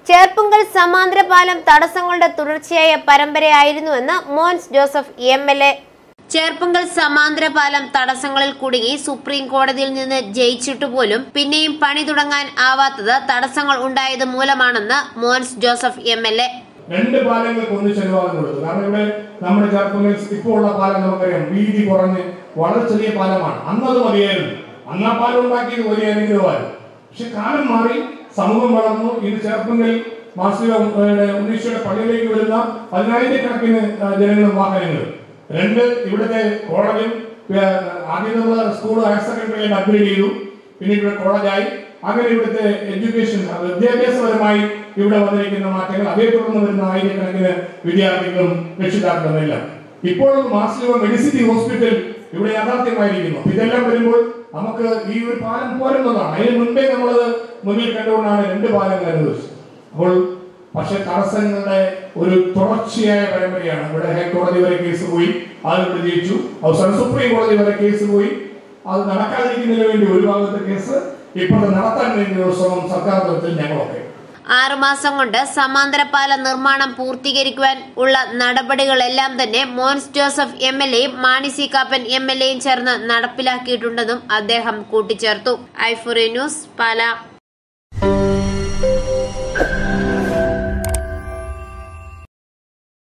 ചേർപ്പുങ്കൽ സമാന്തര പാലം തടസ്സങ്ങളുടെ തുടർച്ചയായ പരമ്പരയായിരുന്നുവെന്ന് മോൻസ് ജോസഫ് MLA. ചേർപ്പുങ്കൽ സമാന്തര പാലം തടസ്സങ്ങളിൽ കുടുങ്ങി സുപ്രീം കോടതിയിൽ നിന്ന് ജയിച്ചിട്ടുപോലും പിന്നെയും പണി തുടങ്ങാൻ ആവാത്തത് തടസ്സങ്ങൾ ഉണ്ടായത് മൂലമാണെന്ന് മോൻസ് ജോസഫ് MLA. രണ്ട് പാലങ്ങൾക്ക് ഒന്നിച്ച് അനുവാദം കൊടുത്തു. കാരണം ഇവിടെ നമ്മുടെ ചേർപ്പുങ്കൽ ഇപ്പോൾ ഉള്ള പാലം നമുക്കറിയാം, വീതി കുറഞ്ഞ് വളരെ ചെറിയ പാലമാണ്. അന്നത് മതിയായിരുന്നു. അന്ന് ആ പാലം ഉണ്ടാക്കിയത് വലിയ അനുഗ്രഹമായിരുന്നു. പക്ഷെ കാലം മാറി, സമൂഹം വളർന്നു. ഇത് ചേർപ്പുങ്കൽ ഉണ്ണീശ്വര പള്ളിയിലേക്ക് വരുന്ന 10,000-കണക്കിന് ജനങ്ങളും വാഹനങ്ങളും. രണ്ട്, ഇവിടുത്തെ കോളേജും ആദ്യം നമ്മൾ സ്കൂൾ ഹയർ സെക്കൻഡറി അപ്ഗ്രേഡ് ചെയ്തു, പിന്നീട് ഇവിടെ കോളേജായി. അങ്ങനെ ഇവിടുത്തെ എഡ്യൂക്കേഷൻ വിദ്യാഭ്യാസപരമായി ഇവിടെ വന്നിരിക്കുന്ന മാറ്റങ്ങൾ, അതേ തുടർന്ന് വരുന്ന 1000-കണക്കിന് വിദ്യാർത്ഥികളും രക്ഷിതാക്കളും എല്ലാം. ഇപ്പോൾ മാർസിലോ മെഡിസിറ്റി ഹോസ്പിറ്റൽ ഇവിടെ യാഥാർത്ഥ്യമായിരിക്കുന്നു. ഇതെല്ലാം വരുമ്പോൾ നമുക്ക് ഈ ഒരു പാലം പോരുന്നതാണ്. അതിന് മുൻപേ നമ്മളത് മുന്നിൽ കണ്ടുകൊണ്ടാണ് രണ്ട് പാലങ്ങൾ അനുവദിച്ചത്. അപ്പോൾ പക്ഷെ തടസ്സങ്ങളുടെ ഒരു തുടർച്ചയായ പരമ്പരയാണ്. ഇവിടെ ഹൈക്കോടതി വരെ കേസ് പോയി, അതിവിടെ ജയിച്ചു. അവസാനം സുപ്രീം കോടതി വരെ കേസ് പോയി. അത് നടക്കാതിരിക്കുന്നതിന് വേണ്ടി ഒരു ഭാഗത്തെ കേസ്, ഇപ്പോഴത്തെ നടത്താൻ വേണ്ടിയുള്ള ശ്രമം സർക്കാർ തലത്തിൽ ഞങ്ങളൊക്കെ 6 മാസം കൊണ്ട് സമാന്തര പാല നിർമ്മാണം പൂർത്തീകരിക്കുവാൻ ഉള്ള നടപടികളെല്ലാം തന്നെ മോൻസ് ജോസഫ് MLAയും മാണി സി കാപ്പൻ MLAയും ചേർന്ന് നടപ്പിലാക്കിയിട്ടുണ്ടെന്നും അദ്ദേഹം കൂട്ടിച്ചേർത്തു. ഐഫോറി ന്യൂസ്, പാലാ.